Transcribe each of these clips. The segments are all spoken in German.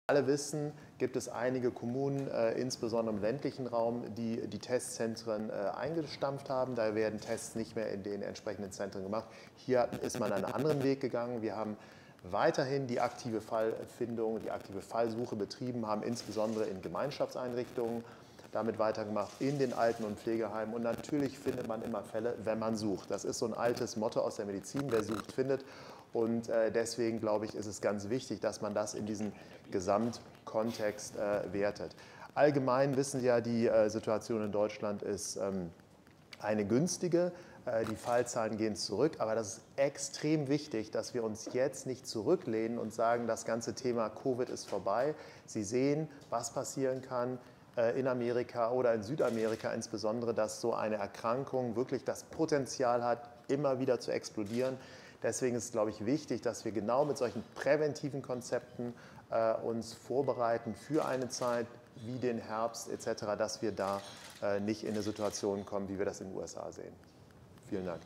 alle wissen, gibt es einige Kommunen, insbesondere im ländlichen Raum, die die Testzentren eingestampft haben. Da werden Tests nicht mehr in den entsprechenden Zentren gemacht. Hier ist man einen anderen Weg gegangen. Wir haben weiterhin die aktive Fallfindung, die aktive Fallsuche betrieben, haben insbesondere in Gemeinschaftseinrichtungen damit weitergemacht, in den Alten- und Pflegeheimen. Und natürlich findet man immer Fälle, wenn man sucht. Das ist so ein altes Motto aus der Medizin, wer sucht, findet. Und deswegen, glaube ich, ist es ganz wichtig, dass man das in diesem Gesamtkontext wertet. Allgemein wissen Sie ja, die Situation in Deutschland ist eine günstige. Die Fallzahlen gehen zurück, aber das ist extrem wichtig, dass wir uns jetzt nicht zurücklehnen und sagen, das ganze Thema Covid ist vorbei. Sie sehen, was passieren kann in Amerika oder in Südamerika insbesondere, dass so eine Erkrankung wirklich das Potenzial hat, immer wieder zu explodieren. Deswegen ist es, glaube ich, wichtig, dass wir genau mit solchen präventiven Konzepten uns vorbereiten für eine Zeit wie den Herbst etc., dass wir da nicht in eine Situation kommen, wie wir das in den USA sehen. Vielen Dank.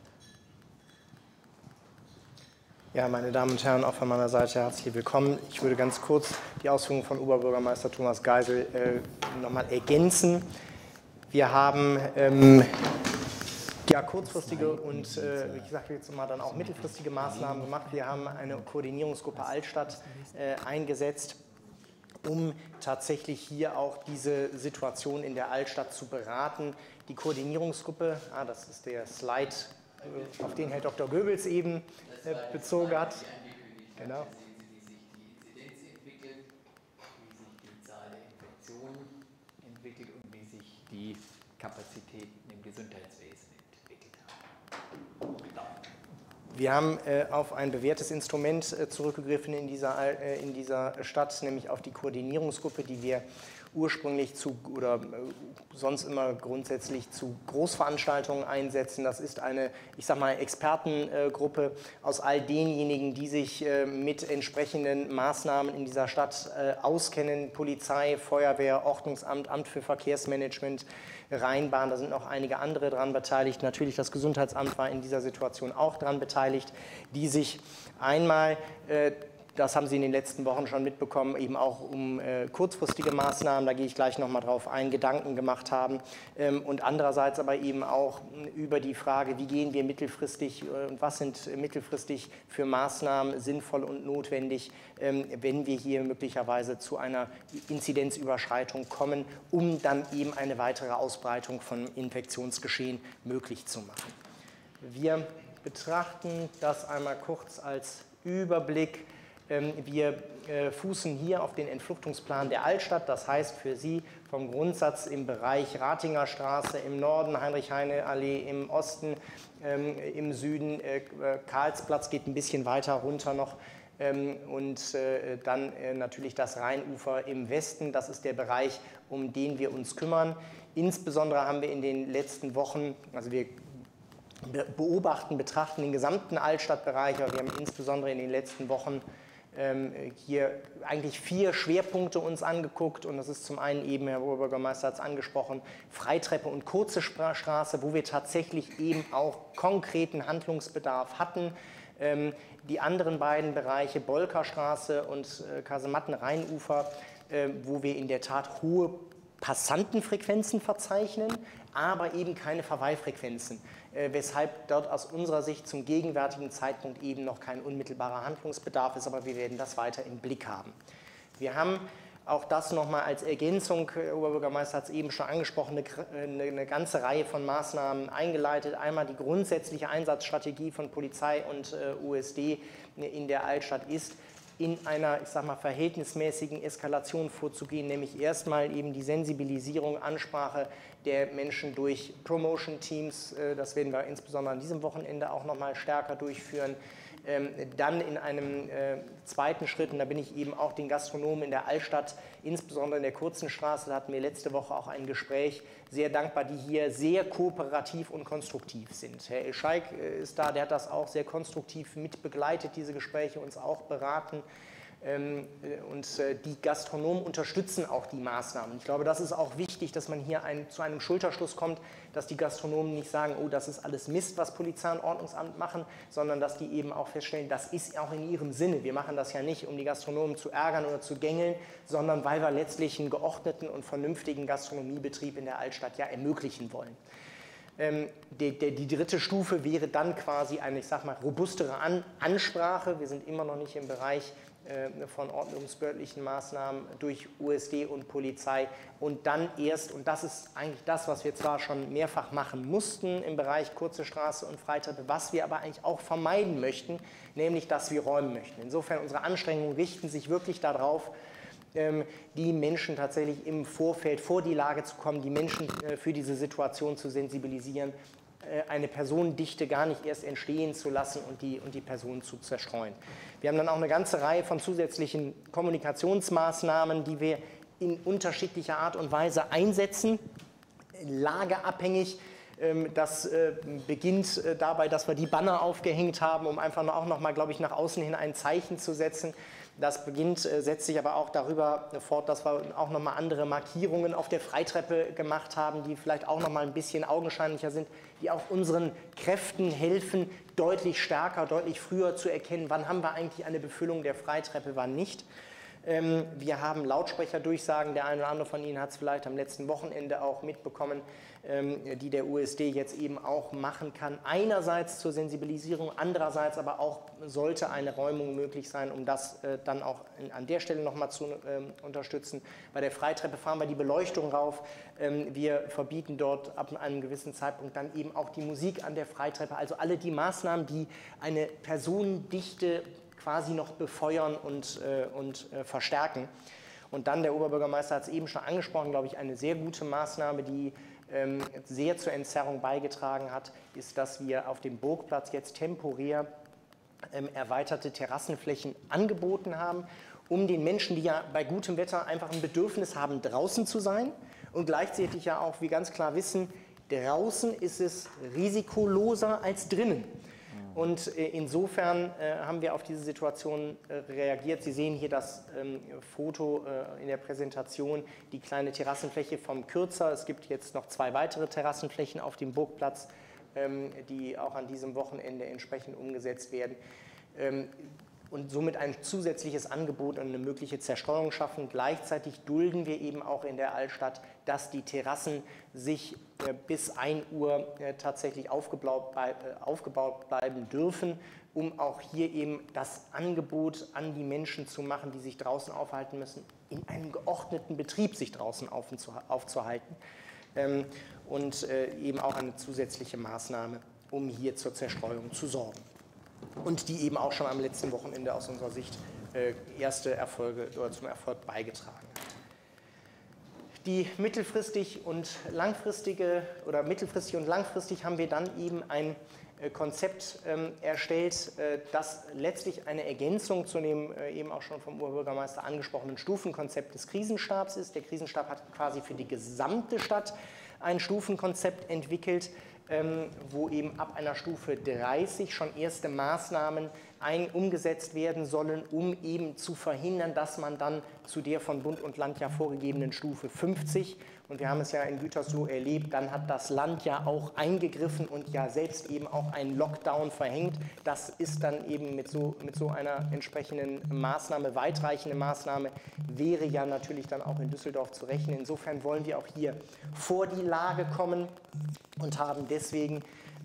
Ja, meine Damen und Herren, auch von meiner Seite herzlich willkommen. Ich würde ganz kurz die Ausführungen von Oberbürgermeister Thomas Geisel nochmal ergänzen. Wir haben ja, kurzfristige und, wie gesagt, jetzt mal dann auch mittelfristige Maßnahmen gemacht. Wir haben eine Koordinierungsgruppe Altstadt eingesetzt, um tatsächlich hier auch diese Situation in der Altstadt zu beraten. Die Koordinierungsgruppe, das ist der Slide, auf den Herr Dr. Goebbels eben bezogen hat. Genau. Wie sich die Inzidenz entwickelt, wie sich die Zahl der Infektionen entwickelt und wie sich die Kapazitäten im Gesundheitswesen entwickelt haben. Wir haben auf ein bewährtes Instrument zurückgegriffen in dieser Stadt, nämlich auf die Koordinierungsgruppe, die wir ursprünglich oder sonst immer grundsätzlich zu Großveranstaltungen einsetzen. Das ist eine, ich sag mal, Expertengruppe aus all denjenigen, die sich mit entsprechenden Maßnahmen in dieser Stadt auskennen. Polizei, Feuerwehr, Ordnungsamt, Amt für Verkehrsmanagement, Rheinbahn, da sind noch einige andere daran beteiligt. Natürlich das Gesundheitsamt war in dieser Situation auch daran beteiligt, die sich einmal, das haben Sie in den letzten Wochen schon mitbekommen, eben auch um kurzfristige Maßnahmen, da gehe ich gleich nochmal drauf ein, Gedanken gemacht haben und andererseits aber eben auch über die Frage, wie gehen wir mittelfristig und was sind mittelfristig für Maßnahmen sinnvoll und notwendig, wenn wir hier möglicherweise zu einer Inzidenzüberschreitung kommen, um dann eben eine weitere Ausbreitung von Infektionsgeschehen möglich zu machen. Wir betrachten das einmal kurz als Überblick. Wir fußen hier auf den Entfluchtungsplan der Altstadt, das heißt für Sie vom Grundsatz im Bereich Ratinger Straße im Norden, Heinrich-Heine-Allee im Osten, im Süden, Karlsplatz geht ein bisschen weiter runter noch und dann natürlich das Rheinufer im Westen, das ist der Bereich, um den wir uns kümmern. Insbesondere haben wir in den letzten Wochen, also wir betrachten den gesamten Altstadtbereich, aber wir haben insbesondere in den letzten Wochen hier eigentlich 4 Schwerpunkte uns angeguckt und das ist zum einen eben, Herr Oberbürgermeister hat es angesprochen, Freitreppe und Kurze Straße, wo wir tatsächlich eben auch konkreten Handlungsbedarf hatten. Die anderen beiden Bereiche, Bolkerstraße und Kasematten-Rheinufer, wo wir in der Tat hohe Passantenfrequenzen verzeichnen, aber eben keine Verweilfrequenzen, weshalb dort aus unserer Sicht zum gegenwärtigen Zeitpunkt eben noch kein unmittelbarer Handlungsbedarf ist, aber wir werden das weiter im Blick haben. Wir haben auch das nochmal als Ergänzung, der Oberbürgermeister hat es eben schon angesprochen, eine ganze Reihe von Maßnahmen eingeleitet. Einmal die grundsätzliche Einsatzstrategie von Polizei und USD in der Altstadt ist, in einer, ich sag mal, verhältnismäßigen Eskalation vorzugehen, nämlich erstmal eben die Sensibilisierung, Ansprache der Menschen durch Promotion-Teams, das werden wir insbesondere an diesem Wochenende auch nochmal stärker durchführen. Dann in einem zweiten Schritt, und da bin ich eben auch den Gastronomen in der Altstadt, insbesondere in der Kurzen Straße, da hatten wir letzte Woche auch ein Gespräch, sehr dankbar, die hier sehr kooperativ und konstruktiv sind. Herr Elscheik ist da, der hat das auch sehr konstruktiv mit begleitet, diese Gespräche, uns auch beraten. Und die Gastronomen unterstützen auch die Maßnahmen. Ich glaube, das ist auch wichtig, dass man hier zu einem Schulterschluss kommt, dass die Gastronomen nicht sagen, oh, das ist alles Mist, was Polizei und Ordnungsamt machen, sondern dass die eben auch feststellen, das ist auch in ihrem Sinne. Wir machen das ja nicht, um die Gastronomen zu ärgern oder zu gängeln, sondern weil wir letztlich einen geordneten und vernünftigen Gastronomiebetrieb in der Altstadt ja ermöglichen wollen. Die dritte Stufe wäre dann quasi eine, ich sag mal, robustere Ansprache. Wir sind immer noch nicht im Bereich von ordnungsbehördlichen Maßnahmen durch USD und Polizei und dann erst, und das ist eigentlich das, was wir zwar schon mehrfach machen mussten im Bereich kurze Straße und Freitreppe, was wir aber eigentlich auch vermeiden möchten, nämlich, dass wir räumen möchten. Insofern, unsere Anstrengungen richten sich wirklich darauf, die Menschen tatsächlich im Vorfeld vor die Lage zu kommen, die Menschen für diese Situation zu sensibilisieren, eine Personendichte gar nicht erst entstehen zu lassen und die Personen zu zerstreuen. Wir haben dann auch eine ganze Reihe von zusätzlichen Kommunikationsmaßnahmen, die wir in unterschiedlicher Art und Weise einsetzen, lageabhängig. Das beginnt dabei, dass wir die Banner aufgehängt haben, um einfach auch noch mal, glaube ich, nach außen hin ein Zeichen zu setzen. Das setzt sich aber auch darüber fort, dass wir auch noch mal andere Markierungen auf der Freitreppe gemacht haben, die vielleicht auch noch mal ein bisschen augenscheinlicher sind, die auch unseren Kräften helfen, deutlich stärker, deutlich früher zu erkennen, wann haben wir eigentlich eine Befüllung der Freitreppe, wann nicht. Wir haben Lautsprecherdurchsagen, der eine oder andere von Ihnen hat es vielleicht am letzten Wochenende auch mitbekommen, die der USD jetzt eben auch machen kann. Einerseits zur Sensibilisierung, andererseits aber auch sollte eine Räumung möglich sein, um das dann auch an der Stelle nochmal zu unterstützen. Bei der Freitreppe fahren wir die Beleuchtung rauf. Wir verbieten dort ab einem gewissen Zeitpunkt dann eben auch die Musik an der Freitreppe. Also alle die Maßnahmen, die eine Personendichte quasi noch befeuern und verstärken. Und dann, der Oberbürgermeister hat es eben schon angesprochen, glaube ich, eine sehr gute Maßnahme, die sehr zur Entzerrung beigetragen hat, ist, dass wir auf dem Burgplatz jetzt temporär erweiterte Terrassenflächen angeboten haben, um den Menschen, die ja bei gutem Wetter einfach ein Bedürfnis haben, draußen zu sein und gleichzeitig ja auch, wie ganz klar wissen, draußen ist es risikoloser als drinnen. Und insofern haben wir auf diese Situation reagiert. Sie sehen hier das Foto in der Präsentation, die kleine Terrassenfläche vom Kürzer. Es gibt jetzt noch 2 weitere Terrassenflächen auf dem Burgplatz, die auch an diesem Wochenende entsprechend umgesetzt werden. Und somit ein zusätzliches Angebot und eine mögliche Zerstreuung schaffen. Gleichzeitig dulden wir eben auch in der Altstadt, dass die Terrassen sich bis 1 Uhr tatsächlich aufgebaut bleiben dürfen, um auch hier eben das Angebot an die Menschen zu machen, die sich draußen aufhalten müssen, in einem geordneten Betrieb sich draußen aufzuhalten. Und eben auch eine zusätzliche Maßnahme, um hier zur Zerstreuung zu sorgen. Und die eben auch schon am letzten Wochenende aus unserer Sicht erste Erfolge oder zum Erfolg beigetragen hat. Die mittelfristig und langfristig haben wir dann eben ein Konzept erstellt, das letztlich eine Ergänzung zu dem eben auch schon vom Oberbürgermeister angesprochenen Stufenkonzept des Krisenstabs ist. Der Krisenstab hat quasi für die gesamte Stadt ein Stufenkonzept entwickelt, wo eben ab einer Stufe 30 schon erste Maßnahmen umgesetzt werden sollen, um eben zu verhindern, dass man dann zu der von Bund und Land ja vorgegebenen Stufe 50, und wir haben es ja in Gütersloh erlebt, dann hat das Land ja auch eingegriffen und ja selbst eben auch einen Lockdown verhängt. Das ist dann eben mit so einer entsprechenden Maßnahme, weitreichende Maßnahme, wäre ja natürlich dann auch in Düsseldorf zu rechnen. Insofern wollen wir auch hier vor die Lage kommen und haben deswegen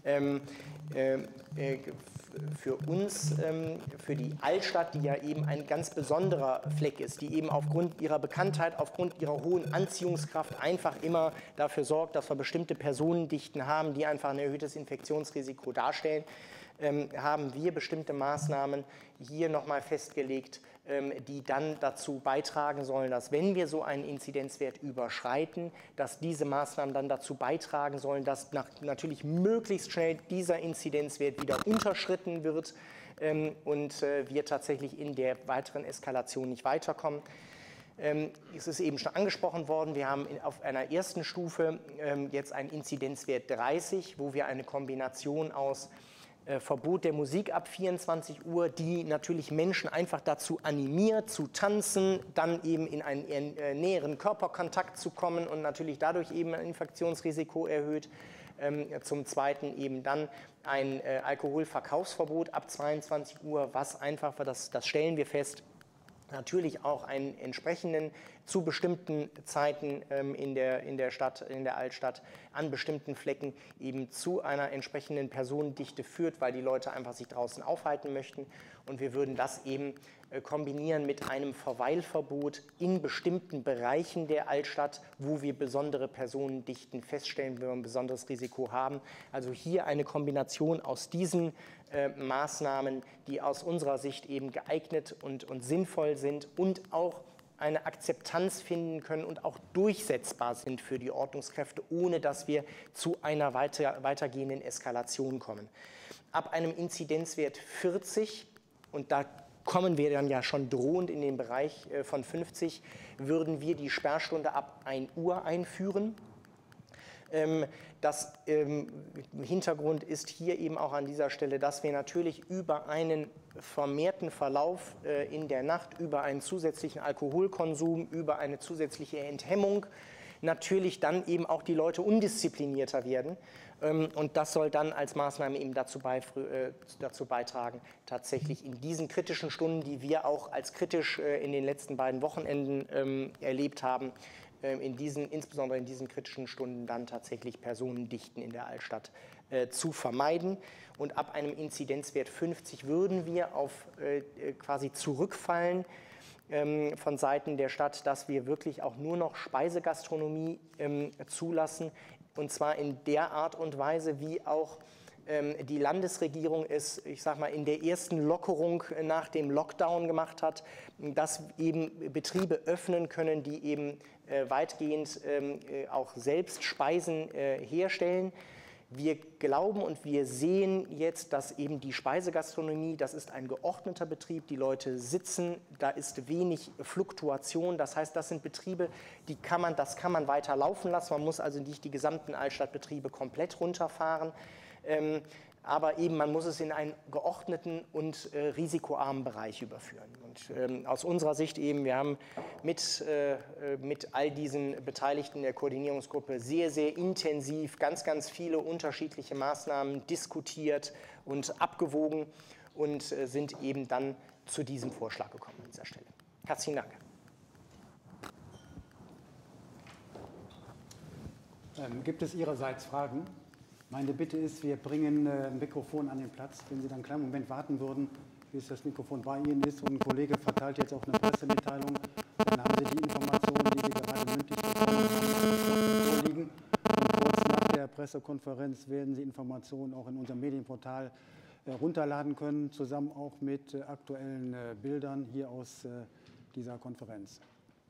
für uns, für die Altstadt, die ja eben ein ganz besonderer Fleck ist, die eben aufgrund ihrer Bekanntheit, aufgrund ihrer hohen Anziehungskraft einfach immer dafür sorgt, dass wir bestimmte Personendichten haben, die einfach ein erhöhtes Infektionsrisiko darstellen, haben wir bestimmte Maßnahmen hier nochmal festgelegt, die dann dazu beitragen sollen, dass, wenn wir so einen Inzidenzwert überschreiten, dass diese Maßnahmen dann dazu beitragen sollen, dass natürlich möglichst schnell dieser Inzidenzwert wieder unterschritten wird und wir tatsächlich in der weiteren Eskalation nicht weiterkommen. Es ist eben schon angesprochen worden, wir haben auf einer ersten Stufe jetzt einen Inzidenzwert 30, wo wir eine Kombination aus Verbot der Musik ab 24 Uhr, die natürlich Menschen einfach dazu animiert, zu tanzen, dann eben in einen näheren Körperkontakt zu kommen und natürlich dadurch eben ein Infektionsrisiko erhöht. Zum Zweiten eben dann ein Alkoholverkaufsverbot ab 22 Uhr, was einfach, das stellen wir fest, natürlich auch einen entsprechenden zu bestimmten Zeiten in der Stadt, in der Altstadt, an bestimmten Flecken eben zu einer entsprechenden Personendichte führt, weil die Leute einfach sich draußen aufhalten möchten. Und wir würden das eben kombinieren mit einem Verweilverbot in bestimmten Bereichen der Altstadt, wo wir besondere Personendichten feststellen, wo wir ein besonderes Risiko haben. Also hier eine Kombination aus diesen Maßnahmen, die aus unserer Sicht eben geeignet und sinnvoll sind und auch eine Akzeptanz finden können und auch durchsetzbar sind für die Ordnungskräfte, ohne dass wir zu einer weitergehenden Eskalation kommen. Ab einem Inzidenzwert 40, und da kommen wir dann ja schon drohend in den Bereich von 50, würden wir die Sperrstunde ab 1 Uhr einführen. Das Hintergrund ist hier eben auch an dieser Stelle, dass wir natürlich über einen vermehrten Verlauf in der Nacht, über einen zusätzlichen Alkoholkonsum, über eine zusätzliche Enthemmung natürlich dann eben auch die Leute undisziplinierter werden. Und das soll dann als Maßnahme eben dazu beitragen, tatsächlich in diesen kritischen Stunden, die wir auch als kritisch in den letzten beiden Wochenenden erlebt haben, insbesondere in diesen kritischen Stunden dann tatsächlich Personendichten in der Altstadt zu vermeiden. Und ab einem Inzidenzwert 50 würden wir auf quasi zurückfallen von Seiten der Stadt, dass wir wirklich auch nur noch Speisegastronomie zulassen, und zwar in der Art und Weise, wie auch die Landesregierung es, ich sag mal, in der ersten Lockerung nach dem Lockdown gemacht hat, dass eben Betriebe öffnen können, die eben weitgehend auch selbst Speisen herstellen. Wir glauben und wir sehen jetzt, dass eben die Speisegastronomie, das ist ein geordneter Betrieb, die Leute sitzen, da ist wenig Fluktuation, das heißt, das sind Betriebe, das kann man weiter laufen lassen, man muss also nicht die gesamten Altstadtbetriebe komplett runterfahren, aber eben man muss es in einen geordneten und risikoarmen Bereich überführen. Und aus unserer Sicht eben, wir haben mit all diesen Beteiligten der Koordinierungsgruppe sehr, sehr intensiv ganz, ganz viele unterschiedliche Maßnahmen diskutiert und abgewogen und sind eben dann zu diesem Vorschlag gekommen an dieser Stelle. Herzlichen Dank. Gibt es Ihrerseits Fragen? Meine Bitte ist, wir bringen ein Mikrofon an den Platz. Wenn Sie dann einen kleinen Moment warten würden, bis das Mikrofon bei Ihnen ist. Und ein Kollege verteilt jetzt auch eine Pressemitteilung. Dann haben Sie die Informationen, die Sie gerade mündlich bekommen haben, vorliegen. Und kurz nach der Pressekonferenz werden Sie Informationen auch in unserem Medienportal runterladen können, zusammen auch mit aktuellen Bildern hier aus dieser Konferenz.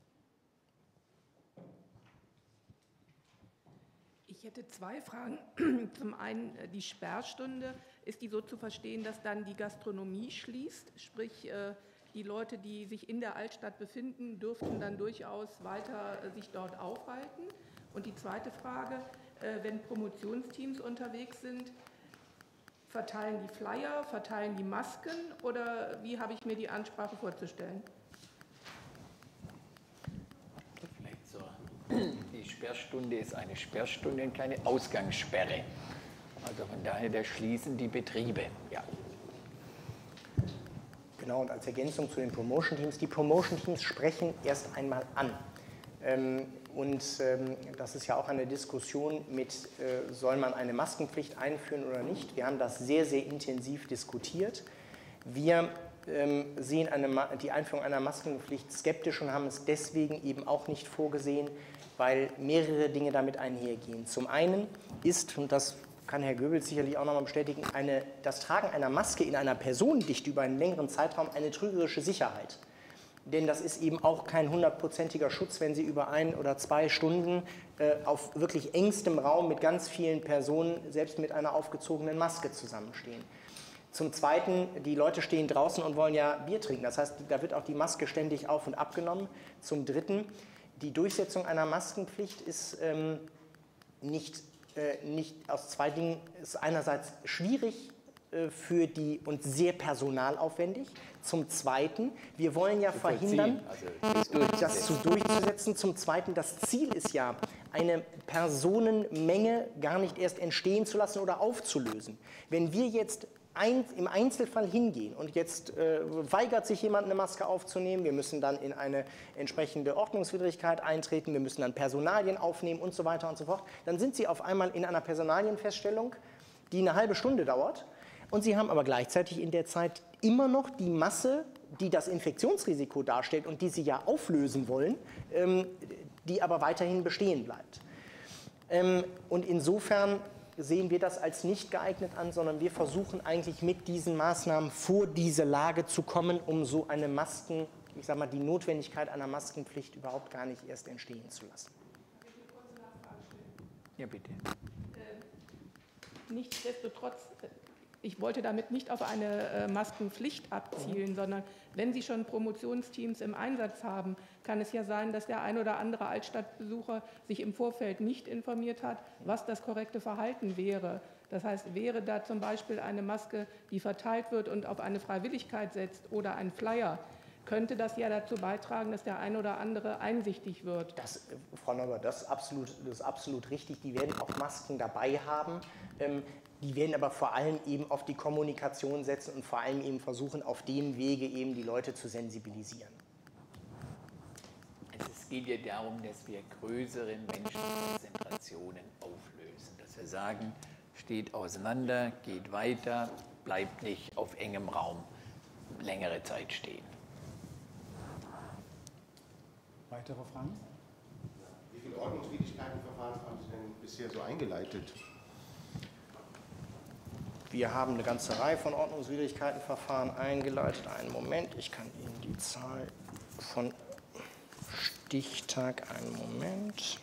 Ich hätte zwei Fragen. Zum einen die Sperrstunde. Ist die so zu verstehen, dass dann die Gastronomie schließt? Sprich, die Leute, die sich in der Altstadt befinden, dürften dann durchaus weiter sich dort aufhalten? Und die zweite Frage, wenn Promotionsteams unterwegs sind, verteilen die Flyer, verteilen die Masken oder wie habe ich mir die Ansprache vorzustellen? Die Sperrstunde ist eine Sperrstunde und keine Ausgangssperre. Also von daher, da schließen die Betriebe. Ja. Genau, und als Ergänzung zu den Promotion Teams, die Promotion Teams sprechen erst einmal an. Das ist ja auch eine Diskussion mit, soll man eine Maskenpflicht einführen oder nicht. Wir haben das sehr, sehr intensiv diskutiert. Wir sehen die Einführung einer Maskenpflicht skeptisch und haben es deswegen eben auch nicht vorgesehen, weil mehrere Dinge damit einhergehen. Zum einen ist, und das kann Herr Goebbels sicherlich auch nochmal bestätigen, das Tragen einer Maske in einer Personendichte über einen längeren Zeitraum eine trügerische Sicherheit. Denn das ist eben auch kein 100%iger Schutz, wenn Sie über 1 oder 2 Stunden auf wirklich engstem Raum mit ganz vielen Personen, selbst mit einer aufgezogenen Maske zusammenstehen. Zum Zweiten, die Leute stehen draußen und wollen ja Bier trinken. Das heißt, da wird auch die Maske ständig auf- und abgenommen. Zum Dritten, die Durchsetzung einer Maskenpflicht ist nicht aus zwei Dingen, ist einerseits schwierig und sehr personalaufwendig. Zum Zweiten, wir wollen ja verhindern, das durchzusetzen. Zum Zweiten, das Ziel ist ja, eine Personenmenge gar nicht erst entstehen zu lassen oder aufzulösen. Wenn wir jetzt im Einzelfall hingehen und jetzt weigert sich jemand, eine Maske aufzunehmen, wir müssen dann in eine entsprechende Ordnungswidrigkeit eintreten, wir müssen dann Personalien aufnehmen und so weiter und so fort, dann sind Sie auf einmal in einer Personalienfeststellung, die eine halbe Stunde dauert, und Sie haben aber gleichzeitig in der Zeit immer noch die Masse, die das Infektionsrisiko darstellt und die Sie ja auflösen wollen, die aber weiterhin bestehen bleibt. Und insofern sehen wir das als nicht geeignet an, sondern wir versuchen eigentlich mit diesen Maßnahmen vor diese Lage zu kommen, um so eine ich sag mal, die Notwendigkeit einer Maskenpflicht überhaupt gar nicht erst entstehen zu lassen. Ja, bitte. Nichtsdestotrotz, ich wollte damit nicht auf eine Maskenpflicht abzielen, sondern wenn Sie schon Promotionsteams im Einsatz haben, kann es ja sein, dass der ein oder andere Altstadtbesucher sich im Vorfeld nicht informiert hat, was das korrekte Verhalten wäre. Das heißt, wäre da zum Beispiel eine Maske, die verteilt wird und auf eine Freiwilligkeit setzt, oder ein Flyer, könnte das ja dazu beitragen, dass der ein oder andere einsichtig wird. Frau Neubauer, das ist absolut richtig. Die werden auch Masken dabei haben. Die werden aber vor allem eben auf die Kommunikation setzen und vor allem eben versuchen, auf dem Wege eben die Leute zu sensibilisieren. Also es geht ja darum, dass wir größere Menschenkonzentrationen auflösen. Dass wir sagen, steht auseinander, geht weiter, bleibt nicht auf engem Raum längere Zeit stehen. Weitere Fragen? Wie viele Ordnungswidrigkeitenverfahren haben Sie denn bisher so eingeleitet? Wir haben eine ganze Reihe von Ordnungswidrigkeitenverfahren eingeleitet. Einen Moment, ich kann Ihnen die Zahl von Stichtag, einen Moment.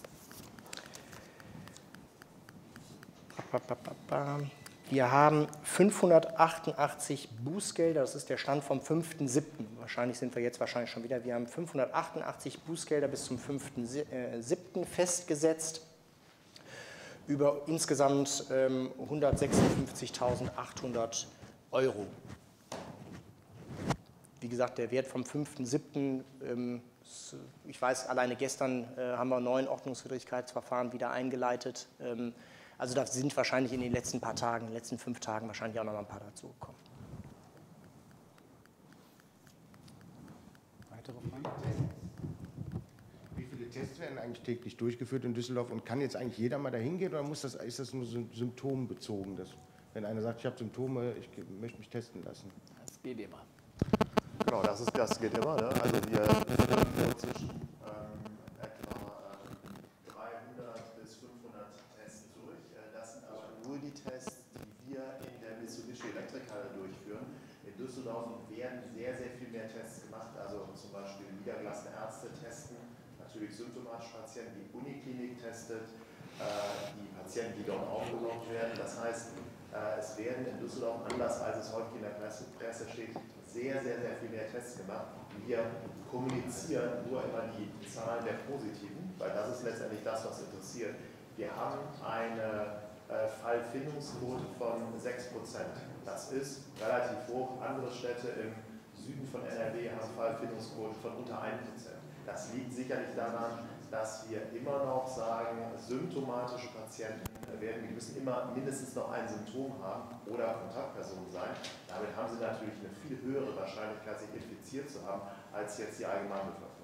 Wir haben 588 Bußgelder, das ist der Stand vom 5.7. Wahrscheinlich sind wir jetzt schon wieder. Wir haben 588 Bußgelder bis zum 5.7. festgesetzt, über insgesamt 156.800 €. Wie gesagt, der Wert vom 5.7., ich weiß, alleine gestern haben wir 9 Ordnungswidrigkeitsverfahren wieder eingeleitet. Also da sind wahrscheinlich in den letzten paar Tagen, in den letzten 5 Tagen wahrscheinlich auch noch mal ein paar dazugekommen. Weitere Fragen? Wie viele Tests werden eigentlich täglich durchgeführt in Düsseldorf, und kann jetzt eigentlich jeder mal dahin gehen, oder ist das nur symptombezogen, dass, wenn einer sagt, ich habe Symptome, ich möchte mich testen lassen? Das geht immer. Genau, das geht immer. Ne? Also wir führen zwischen etwa 300 bis 500 Tests durch. Das sind aber nur die Tests, die wir in der Mitsubishi Elektrikhalle durchführen. In Düsseldorf werden sehr, sehr viel mehr Tests gemacht. Also zum Beispiel niedergelassene Ärzte testen, natürlich symptomatische Patienten, die Uniklinik testet, die Patienten, die dort aufgenommen werden. Das heißt, es werden in Düsseldorf, anders als es häufig in der Presse steht, sehr, sehr, sehr viel mehr Tests gemacht. Wir kommunizieren nur immer die Zahlen der Positiven, weil das ist letztendlich das, was interessiert. Wir haben eine Fallfindungsquote von 6%. Das ist relativ hoch. Andere Städte im Süden von NRW haben Fallfindungsquote von unter 1%. Das liegt sicherlich daran, dass wir immer noch sagen, symptomatische Patienten wir müssen immer mindestens noch ein Symptom haben oder Kontaktperson sein. Damit haben sie natürlich eine viel höhere Wahrscheinlichkeit, sich infiziert zu haben, als jetzt die Allgemeinbevölkerung.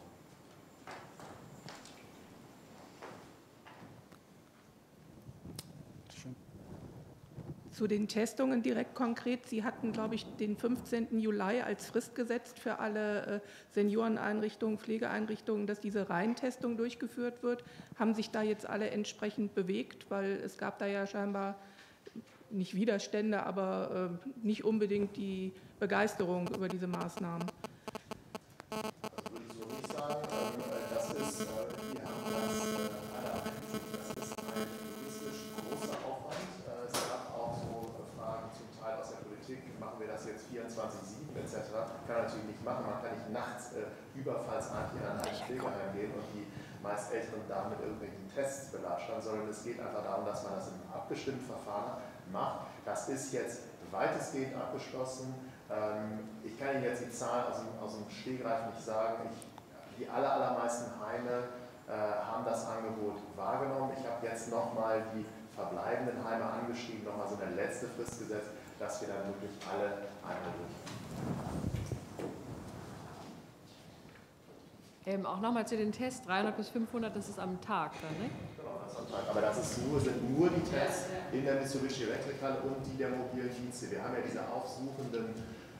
Zu den Testungen direkt konkret. Sie hatten, glaube ich, den 15. Juli als Frist gesetzt für alle Senioreneinrichtungen, Pflegeeinrichtungen, dass diese Reihentestung durchgeführt wird. Haben sich da jetzt alle entsprechend bewegt? Weil es gab da ja scheinbar nicht Widerstände, aber nicht unbedingt die Begeisterung über diese Maßnahmen. Das würde ich so nicht sagen. Das ist, wir haben das alle eingesehen, das ist ein logistisch großer Aufwand. Es gab auch so Fragen zum Teil aus der Politik, machen wir das jetzt 24/7 etc. Kann man natürlich nicht machen, man kann nicht nachts überfallsartig in ein Pflegeheim gehen und die meist älteren Damen mit irgendwelchen Tests belastern, sondern es geht einfach darum, dass man das in einem abgestimmten Verfahren macht. Das ist jetzt weitestgehend abgeschlossen. Ich kann Ihnen jetzt die Zahlen aus dem Stegreif nicht sagen. Die allermeisten Heime haben das Angebot wahrgenommen. Ich habe jetzt nochmal die verbleibenden Heime angeschrieben, nochmal so eine letzte Frist gesetzt, dass wir dann wirklich alle einmal durchführen. Auch nochmal zu den Tests, 300 bis 500, das ist am Tag dann, ne? Genau, das ist am Tag. Aber das sind nur die Tests in der Mitsubishi Electrical und die der mobilen Dienste. Wir haben ja diese aufsuchenden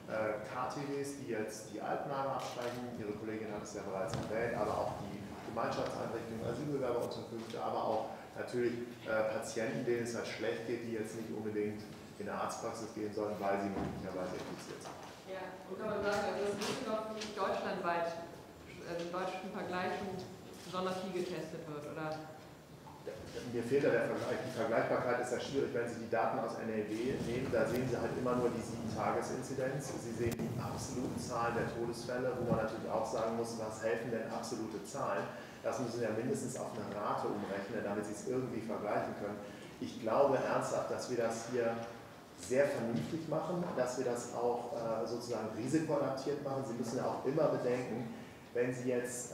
KTWs, die jetzt die Altenheime absprechen. Ihre Kollegin hat es ja bereits erwähnt, aber auch die Gemeinschaftseinrichtungen, Asylbewerberunterkünfte, aber auch natürlich Patienten, denen es halt schlecht geht, die jetzt nicht unbedingt in eine Arztpraxis gehen sollen, weil sie möglicherweise infiziert sind. Ja, und kann man sagen, also das ist doch nicht deutschlandweit, also im deutschen Vergleich schon besonders viel getestet wird, oder? Mir fehlt da der Vergleich. Die Vergleichbarkeit ist ja schwierig, wenn Sie die Daten aus NRW nehmen, da sehen Sie halt immer nur die 7-Tages-Inzidenz. Sie sehen die absoluten Zahlen der Todesfälle, wo man natürlich auch sagen muss, was helfen denn absolute Zahlen? Das müssen Sie ja mindestens auf eine Rate umrechnen, damit Sie es irgendwie vergleichen können. Ich glaube ernsthaft, dass wir das hier sehr vernünftig machen, dass wir das auch sozusagen risikoadaptiert machen. Sie müssen ja auch immer bedenken, wenn Sie jetzt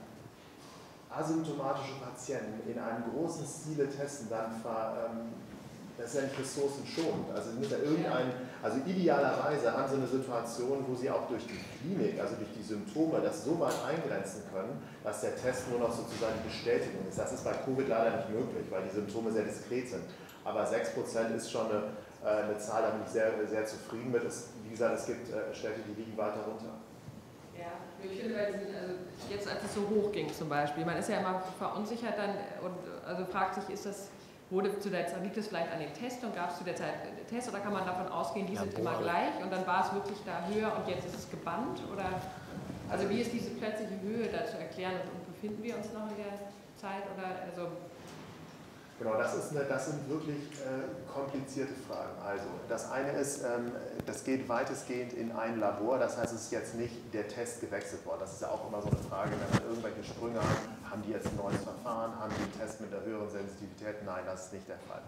asymptomatische Patienten in einem großen Stile testen, dann das ist ja nicht ressourcenschonend. Also Sie müssen ja also idealerweise haben Sie eine Situation, wo Sie auch durch die Klinik, also durch die Symptome, das so weit eingrenzen können, dass der Test nur noch sozusagen die Bestätigung ist. Das ist bei Covid leider nicht möglich, weil die Symptome sehr diskret sind. Aber 6% ist schon eine Zahl, da bin ich sehr, sehr zufrieden mit. Wie gesagt, es gibt Städte, die liegen weiter runter. Ja, ich finde, weil jetzt als es so hoch ging zum Beispiel, man ist ja immer verunsichert dann und also fragt sich, liegt es vielleicht an den Tests und gab es zu der Zeit Tests oder kann man davon ausgehen, die sind immer gleich und dann war es wirklich da höher und jetzt ist es gebannt? Oder also wie ist diese plötzliche Höhe da zu erklären und befinden wir uns noch in der Zeit oder also Genau, das sind wirklich komplizierte Fragen. Also das eine ist, das geht weitestgehend in ein Labor, das heißt, es ist jetzt nicht der Test gewechselt worden. Das ist ja auch immer so eine Frage, wenn man irgendwelche Sprünge hat, haben die jetzt ein neues Verfahren, haben die einen Test mit einer höheren Sensitivität? Nein, das ist nicht der Fall.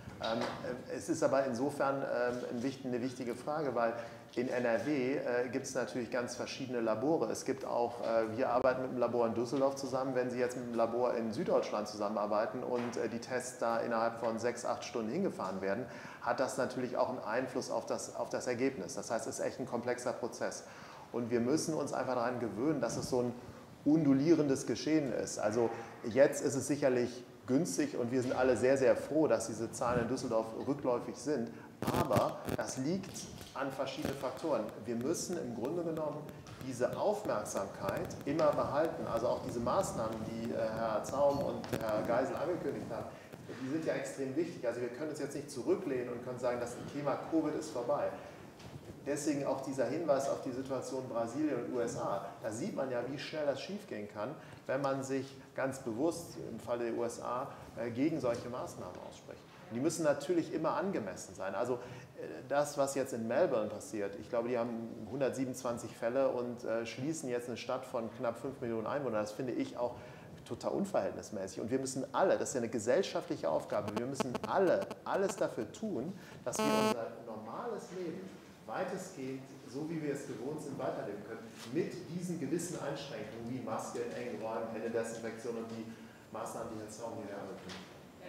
Es ist aber insofern eine wichtige Frage, weil in NRW gibt es natürlich ganz verschiedene Labore. Es gibt auch, wir arbeiten mit einem Labor in Düsseldorf zusammen. Wenn Sie jetzt mit einem Labor in Süddeutschland zusammenarbeiten und die Tests da innerhalb von 6-8 Stunden hingefahren werden, hat das natürlich auch einen Einfluss auf das Ergebnis. Das heißt, es ist echt ein komplexer Prozess. Und wir müssen uns einfach daran gewöhnen, dass es so ein undulierendes Geschehen ist. Also jetzt ist es sicherlich günstig und wir sind alle sehr, sehr froh, dass diese Zahlen in Düsseldorf rückläufig sind. Aber das liegt an verschiedenen Faktoren. Wir müssen im Grunde genommen diese Aufmerksamkeit immer behalten. Also auch diese Maßnahmen, die Herr Zaum und Herr Geisel angekündigt haben, die sind ja extrem wichtig. Also wir können uns jetzt nicht zurücklehnen und können sagen, das Thema Covid ist vorbei. Deswegen auch dieser Hinweis auf die Situation in Brasilien und USA. Da sieht man ja, wie schnell das schiefgehen kann, wenn man sich ganz bewusst im Falle der USA gegen solche Maßnahmen ausspricht. Die müssen natürlich immer angemessen sein. Also das, was jetzt in Melbourne passiert, ich glaube, die haben 127 Fälle und schließen jetzt eine Stadt von knapp 5 Millionen Einwohnern. Das finde ich auch total unverhältnismäßig. Und wir müssen alle, das ist ja eine gesellschaftliche Aufgabe, wir müssen alle alles dafür tun, dass wir unser normales Leben weitestgehend, so wie wir es gewohnt sind, weiterleben können, mit diesen gewissen Einschränkungen wie Maske in engen Räumen, Händedesinfektion und die Maßnahmen, die Herr Zaum hier eröffnet.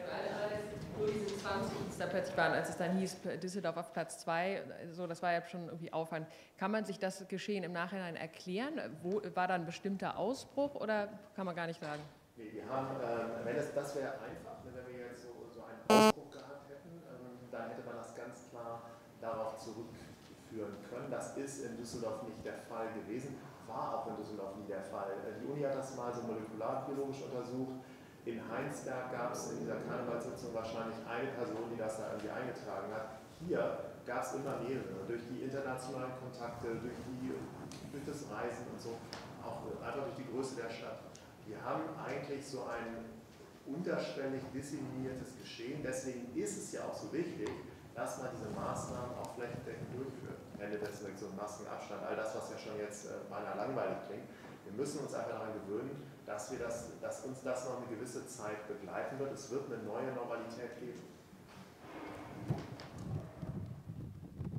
Nur diese 20, die es da plötzlich waren, als es dann hieß, Düsseldorf auf Platz 2, so, das war ja schon irgendwie Aufwand. Kann man sich das Geschehen im Nachhinein erklären? War da ein bestimmter Ausbruch oder kann man gar nicht sagen? Nee, wir haben, das wäre einfach, wenn wir jetzt so einen Ausbruch gehabt hätten, dann hätte man das ganz klar darauf zurückführen können. Das ist in Düsseldorf nicht der Fall gewesen, war auch in Düsseldorf nie der Fall. Die Uni hat das mal so molekularbiologisch untersucht. In Heinsberg gab es in dieser Karnevalssitzung wahrscheinlich eine Person, die das da irgendwie eingetragen hat. Hier gab es immer mehrere, durch die internationalen Kontakte, durch das Reisen und so, auch einfach durch die Größe der Stadt. Wir haben eigentlich so ein unterschwellig disseminiertes Geschehen. Deswegen ist es ja auch so wichtig, dass man diese Maßnahmen auch flächendeckend durchführt. Händedesinfektion, Maskenabstand, all das, was ja schon jetzt beinahe langweilig klingt. Wir müssen uns einfach daran gewöhnen, dass uns das noch eine gewisse Zeit begleiten wird. Es wird eine neue Normalität geben.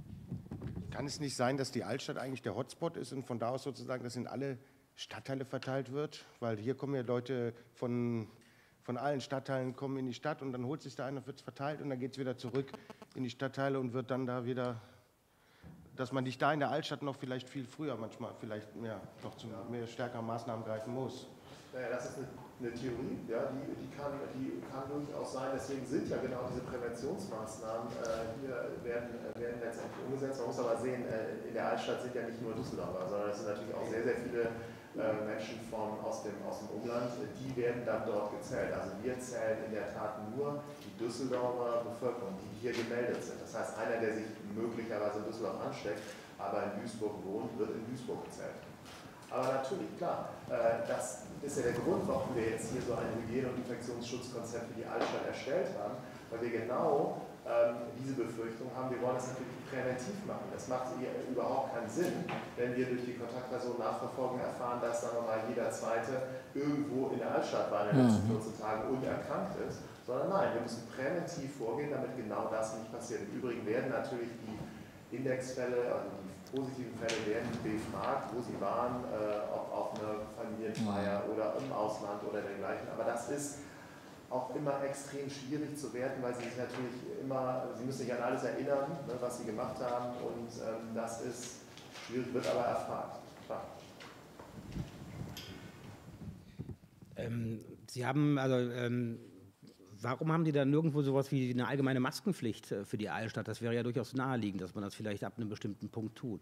Kann es nicht sein, dass die Altstadt eigentlich der Hotspot ist und von da aus sozusagen das in alle Stadtteile verteilt wird? Weil hier kommen ja Leute von allen Stadtteilen kommen in die Stadt und dann holt sich da einer, wird es verteilt und dann geht es wieder zurück in die Stadtteile und wird dann da wieder, dass man nicht da in der Altstadt noch vielleicht viel früher manchmal vielleicht mehr, noch zu mehr stärkeren Maßnahmen greifen muss. Naja, das ist eine Theorie, ja, die kann durchaus sein. Deswegen sind ja genau diese Präventionsmaßnahmen hier werden letztendlich umgesetzt. Man muss aber sehen, in der Altstadt sind ja nicht nur Düsseldorfer, sondern es sind natürlich auch sehr, sehr viele Menschen aus dem Umland, die werden dann dort gezählt. Also wir zählen in der Tat nur die Düsseldorfer Bevölkerung, die hier gemeldet sind. Das heißt, einer, der sich möglicherweise in Düsseldorf ansteckt, aber in Duisburg wohnt, wird in Duisburg gezählt. Aber natürlich, klar, das ist ja der Grund, warum wir jetzt hier so ein Hygiene- und Infektionsschutzkonzept für die Altstadt erstellt haben, weil wir genau diese Befürchtung haben, wir wollen das natürlich präventiv machen. Das macht überhaupt keinen Sinn, wenn wir durch die Kontaktpersonen-Nachverfolgung erfahren, dass, sagen wir mal, jeder Zweite irgendwo in der Altstadt war in den letzten 14 Tagen und erkrankt ist, sondern nein, wir müssen präventiv vorgehen, damit genau das nicht passiert. Im Übrigen werden natürlich die Indexfälle, also die positiven Fälle werden befragt, wo sie waren, ob auf einer Familienfeier oder im Ausland oder dergleichen. Aber das ist auch immer extrem schwierig zu werten, weil sie sich natürlich sie müssen sich an alles erinnern, ne, was sie gemacht haben und das ist schwierig, wird aber erfragt. Klar. Sie haben, warum haben die dann nirgendwo sowas wie eine allgemeine Maskenpflicht für die Altstadt? Das wäre ja durchaus naheliegend, dass man das vielleicht ab einem bestimmten Punkt tut.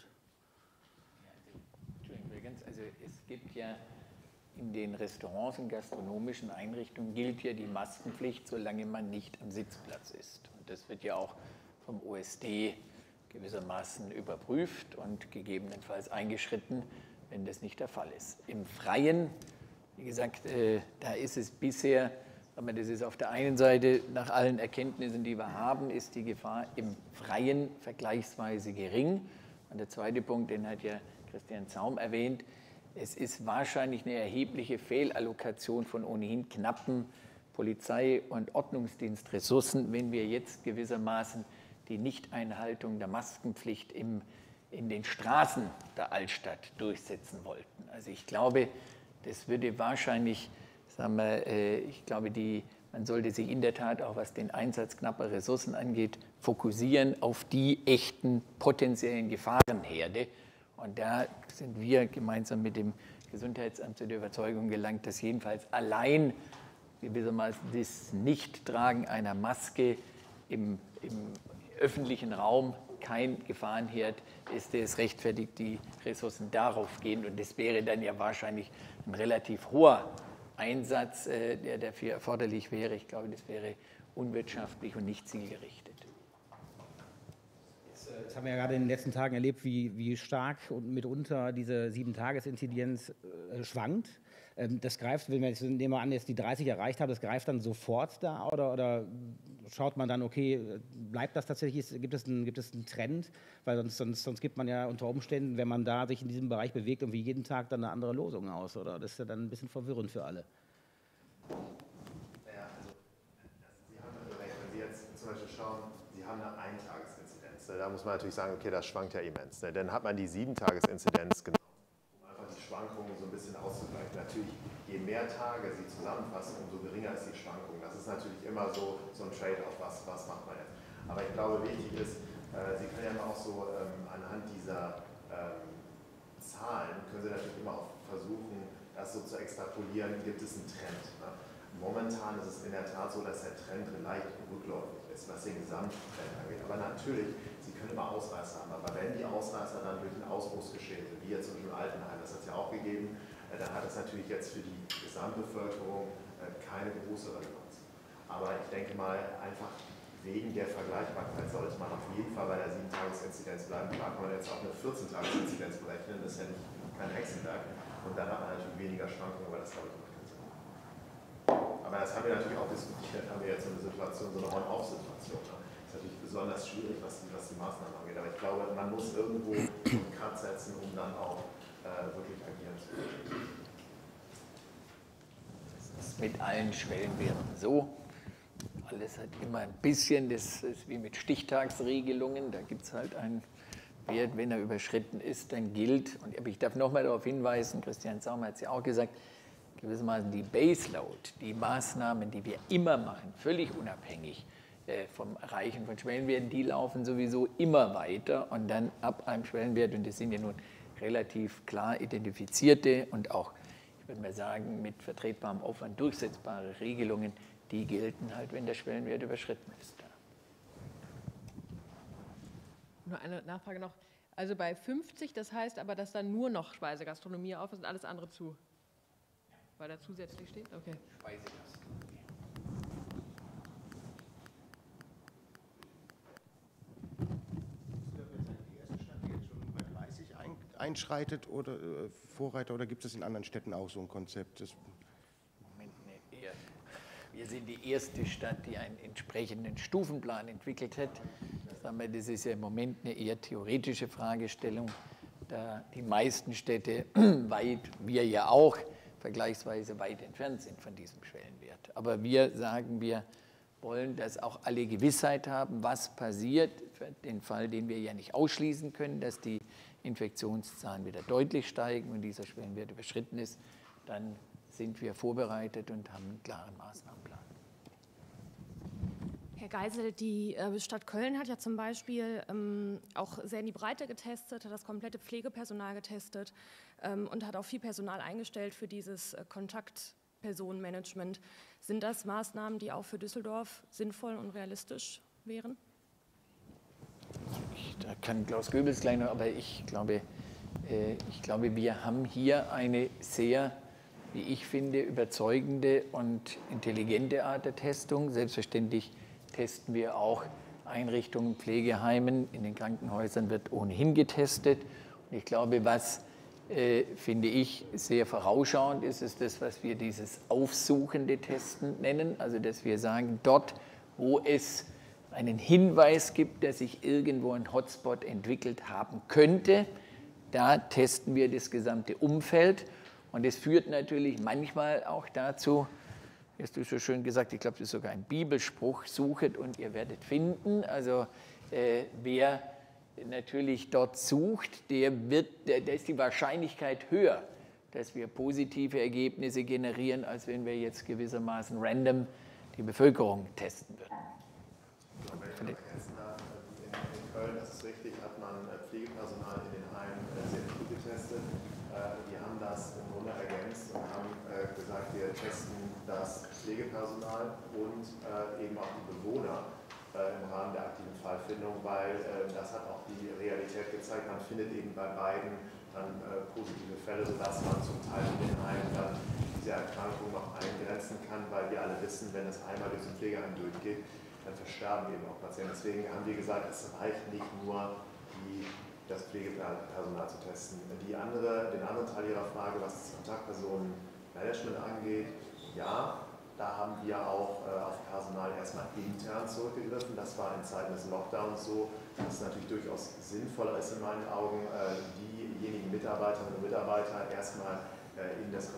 Also es gibt ja in den Restaurants und gastronomischen Einrichtungen gilt ja die Maskenpflicht, solange man nicht am Sitzplatz ist. Und das wird ja auch vom OSD gewissermaßen überprüft und gegebenenfalls eingeschritten, wenn das nicht der Fall ist. Im Freien, wie gesagt, da ist es bisher, aber das ist auf der einen Seite, nach allen Erkenntnissen, die wir haben, ist die Gefahr im Freien vergleichsweise gering. Und der zweite Punkt, den hat ja Christian Zaum erwähnt, es ist wahrscheinlich eine erhebliche Fehlallokation von ohnehin knappen Polizei- und Ordnungsdienstressourcen, wenn wir jetzt gewissermaßen die Nichteinhaltung der Maskenpflicht in den Straßen der Altstadt durchsetzen wollten. Also ich glaube, das würde wahrscheinlich, sagen wir, man sollte sich in der Tat auch, was den Einsatz knapper Ressourcen angeht, fokussieren auf die echten potenziellen Gefahrenherde. Und da sind wir gemeinsam mit dem Gesundheitsamt zu der Überzeugung gelangt, dass jedenfalls allein gewissermaßen das Nichttragen einer Maske im öffentlichen Raum kein Gefahrenherd ist, der es rechtfertigt, die Ressourcen darauf gehen. Und das wäre dann ja wahrscheinlich ein relativ hoher Einsatz, der dafür erforderlich wäre. Ich glaube, das wäre unwirtschaftlich und nicht zielgerichtet. Jetzt haben wir ja gerade in den letzten Tagen erlebt, wie stark und mitunter diese 7-Tages-Inzidenz schwankt. Das greift, wenn wir jetzt, nehmen wir an, jetzt die 30 erreicht haben, das greift dann sofort da oder schaut man dann, okay, bleibt das tatsächlich, gibt es einen Trend? Weil sonst gibt man ja unter Umständen, wenn man da sich in diesem Bereich bewegt, irgendwie jeden Tag dann eine andere Losung aus, oder? Das ist ja dann ein bisschen verwirrend für alle. Naja, also Sie haben also recht, wenn Sie jetzt zum Beispiel schauen, Sie haben eine Eintagsinzidenz. Da muss man natürlich sagen, okay, das schwankt ja immens. Dann hat man die 7-Tages-Inzidenz genommen, um einfach die Schwankungen so ein bisschen auszugleichen. Natürlich, je mehr Tage Sie zusammenfassen, umso geringer ist die Schwankung. Das ist natürlich immer so ein Trade-off, was macht man jetzt. Aber ich glaube, wichtig ist, Sie können ja immer auch so anhand dieser Zahlen, können Sie natürlich immer auch versuchen, das so zu extrapolieren, gibt es einen Trend. Ne? Momentan ist es in der Tat so, dass der Trend leicht rückläufig ist, was den Gesamttrend angeht. Aber natürlich, Sie können immer Ausreißer haben. Aber wenn die Ausreißer dann durch ein Ausbruchsgeschehen sind, wie jetzt zum Beispiel im Altenheim, das hat es ja auch gegeben, dann hat es natürlich jetzt für die Gesamtbevölkerung keine große Relevanz. Aber ich denke mal, einfach wegen der Vergleichbarkeit sollte man auf jeden Fall bei der 7-Tages-Inzidenz bleiben. Klar kann man jetzt auch eine 14-Tages-Inzidenz berechnen, das ist ja kein Hexenwerk. Und dann hat man natürlich weniger Schwankungen, aber das glaube ich macht keinen Sinn. Aber das haben wir natürlich auch diskutiert, haben wir jetzt so eine Situation, so eine On-Off-Situation. Das ist natürlich besonders schwierig, was die Maßnahmen angeht. Aber ich glaube, man muss irgendwo einen Cut setzen, um dann auch wirklich agieren zu können. Das ist mit allen Schwellenwerten so. Alles hat immer ein bisschen, das ist wie mit Stichtagsregelungen, da gibt es halt ein Wert, wenn er überschritten ist, dann gilt, und ich darf nochmal darauf hinweisen, Christian Saumer hat es ja auch gesagt, gewissermaßen die Baseload, die Maßnahmen, die wir immer machen, völlig unabhängig vom Erreichen von Schwellenwerten, die laufen sowieso immer weiter und dann ab einem Schwellenwert, und das sind ja nun relativ klar identifizierte und auch, ich würde mal sagen, mit vertretbarem Aufwand durchsetzbare Regelungen, die gelten halt, wenn der Schwellenwert überschritten ist. Nur eine Nachfrage noch. Also bei 50, das heißt aber, dass dann nur noch Speisegastronomie auf ist und alles andere zu? Weil da zusätzlich steht? Okay. Speisegastronomie. Die erste Stadt, die jetzt schon bei 30 einschreitet oder Vorreiter, oder gibt es in anderen Städten auch so ein Konzept? Moment, nee, wir sind die erste Stadt, die einen entsprechenden Stufenplan entwickelt hat. Das ist ja im Moment eine eher theoretische Fragestellung, da die meisten Städte weit, wir ja auch, vergleichsweise weit entfernt sind von diesem Schwellenwert. Aber wir sagen, wir wollen, dass auch alle Gewissheit haben, was passiert, für den Fall, den wir ja nicht ausschließen können, dass die Infektionszahlen wieder deutlich steigen und dieser Schwellenwert überschritten ist, dann sind wir vorbereitet und haben einen klaren Maßnahmenplan. Herr Geisel, die Stadt Köln hat ja zum Beispiel auch sehr in die Breite getestet, hat das komplette Pflegepersonal getestet und hat auch viel Personal eingestellt für dieses Kontaktpersonenmanagement. Sind das Maßnahmen, die auch für Düsseldorf sinnvoll und realistisch wären? Da kann Klaus Goebbels gleich noch, aber ich glaube, wir haben hier eine sehr, wie ich finde, überzeugende und intelligente Art der Testung. Selbstverständlich testen wir auch Einrichtungen, Pflegeheimen, in den Krankenhäusern wird ohnehin getestet. Und ich glaube, was, finde ich, sehr vorausschauend ist, ist das, was wir dieses aufsuchende Testen nennen. Also, dass wir sagen, dort, wo es einen Hinweis gibt, dass sich irgendwo ein Hotspot entwickelt haben könnte, da testen wir das gesamte Umfeld. Und es führt natürlich manchmal auch dazu, hast du so schön gesagt, ich glaube, das ist sogar ein Bibelspruch, suchet und ihr werdet finden. Also wer natürlich dort sucht, da ist die Wahrscheinlichkeit höher, dass wir positive Ergebnisse generieren, als wenn wir jetzt gewissermaßen random die Bevölkerung testen würden. Wenn ich ergänzen darf, in Köln, das ist richtig, hat man Pflegepersonal in den Heimen sehr früh getestet. Wir haben das im Grunde ergänzt und haben gesagt, wir testen das Pflegepersonal und eben auch die Bewohner im Rahmen der aktiven Fallfindung, weil das hat auch die Realität gezeigt, man findet eben bei beiden dann positive Fälle, sodass man zum Teil in den Heimen dann diese Erkrankung noch eingrenzen kann, weil wir alle wissen, wenn es einmal durch den Pflegeheim durchgeht, dann versterben eben auch Patienten. Deswegen haben wir gesagt, es reicht nicht nur, das Pflegepersonal zu testen. Den anderen Teil Ihrer Frage, was das Kontaktpersonenmanagement angeht, ja, da haben wir auch auf Personal erstmal intern zurückgegriffen. Das war in Zeiten des Lockdowns so, dass es natürlich durchaus sinnvoller ist in meinen Augen, diejenigen Mitarbeiterinnen und Mitarbeiter erstmal in das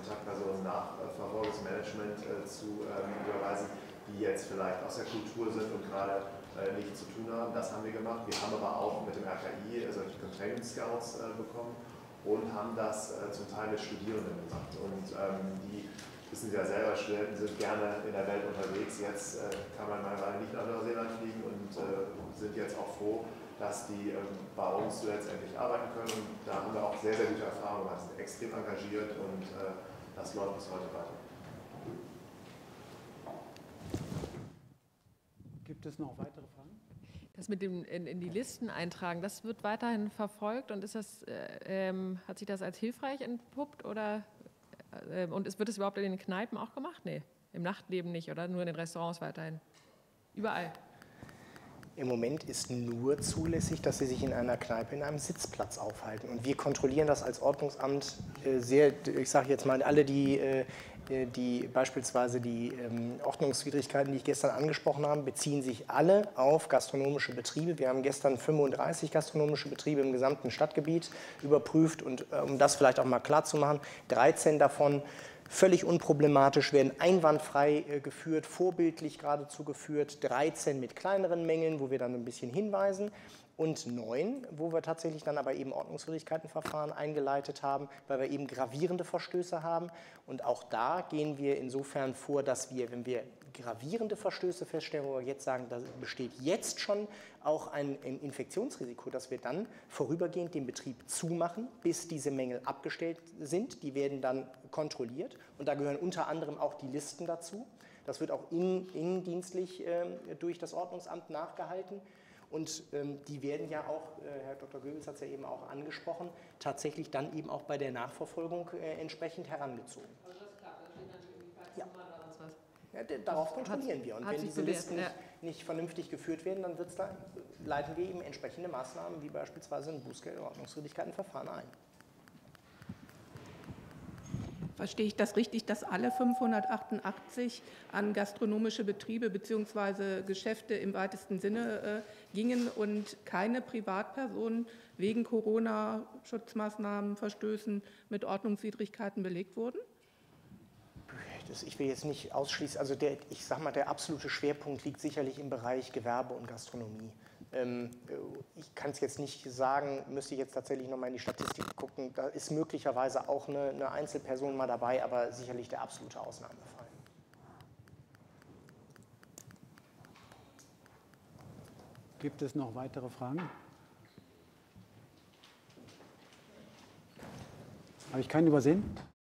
Kontaktpersonen-Nachverfolgungsmanagement zu überweisen, die jetzt vielleicht aus der Kultur sind und gerade nichts zu tun haben. Das haben wir gemacht. Wir haben aber auch mit dem RKI solche Containment Scouts bekommen und haben das zum Teil mit Studierenden gemacht. Und die wissen Sie ja selber, Studenten sind gerne in der Welt unterwegs. Jetzt kann man mal nicht nach Neuseeland fliegen und sind jetzt auch froh, dass die bei uns letztendlich arbeiten können. Und da haben wir auch sehr, sehr gute Erfahrungen gemacht. Sie sind extrem engagiert und das läuft bis heute weiter. Gibt es noch weitere Fragen? Das mit dem in die Listen eintragen, das wird weiterhin verfolgt und ist das, hat sich das als hilfreich entpuppt oder wird es überhaupt in den Kneipen auch gemacht? Nee, im Nachtleben nicht oder nur in den Restaurants weiterhin? Überall. Im Moment ist nur zulässig, dass Sie sich in einer Kneipe in einem Sitzplatz aufhalten. Und wir kontrollieren das als Ordnungsamt sehr, ich sage jetzt mal, alle beispielsweise die Ordnungswidrigkeiten, die ich gestern angesprochen habe, beziehen sich alle auf gastronomische Betriebe. Wir haben gestern 35 gastronomische Betriebe im gesamten Stadtgebiet überprüft und um das vielleicht auch mal klar zu machen, 13 davon völlig unproblematisch, werden einwandfrei geführt, vorbildlich geradezu geführt, 13 mit kleineren Mängeln, wo wir dann ein bisschen hinweisen. und 9, wo wir tatsächlich dann aber eben Ordnungswidrigkeitenverfahren eingeleitet haben, weil wir eben gravierende Verstöße haben. Und auch da gehen wir insofern vor, dass wir, wenn wir gravierende Verstöße feststellen, wo wir jetzt sagen, da besteht jetzt schon auch ein Infektionsrisiko, dass wir dann vorübergehend den Betrieb zumachen, bis diese Mängel abgestellt sind. Die werden dann kontrolliert und da gehören unter anderem auch die Listen dazu. Das wird auch innendienstlich durch das Ordnungsamt nachgehalten. Und die werden ja auch, Herr Dr. Goebbels hat es ja eben auch angesprochen, tatsächlich dann eben auch bei der Nachverfolgung entsprechend herangezogen. Also das klappt, da steht dann irgendwie Ja. oder sonst was. Ja, darauf kontrollieren wir. Und wenn diese Listen nicht vernünftig geführt werden, dann leiten wir eben entsprechende Maßnahmen, wie beispielsweise ein Bußgeld- oder Ordnungswidrigkeitenverfahren ein. Verstehe ich das richtig, dass alle 588 an gastronomische Betriebe bzw. Geschäfte im weitesten Sinne gingen und keine Privatpersonen wegen Corona-Schutzmaßnahmen, Verstößen mit Ordnungswidrigkeiten belegt wurden? Ich will jetzt nicht ausschließen, also ich sage mal, der absolute Schwerpunkt liegt sicherlich im Bereich Gewerbe und Gastronomie. Ich kann es jetzt nicht sagen, müsste ich jetzt tatsächlich nochmal in die Statistik gucken. Da ist möglicherweise auch eine Einzelperson mal dabei, aber sicherlich der absolute Ausnahmefall. Gibt es noch weitere Fragen? Habe ich keinen übersehen?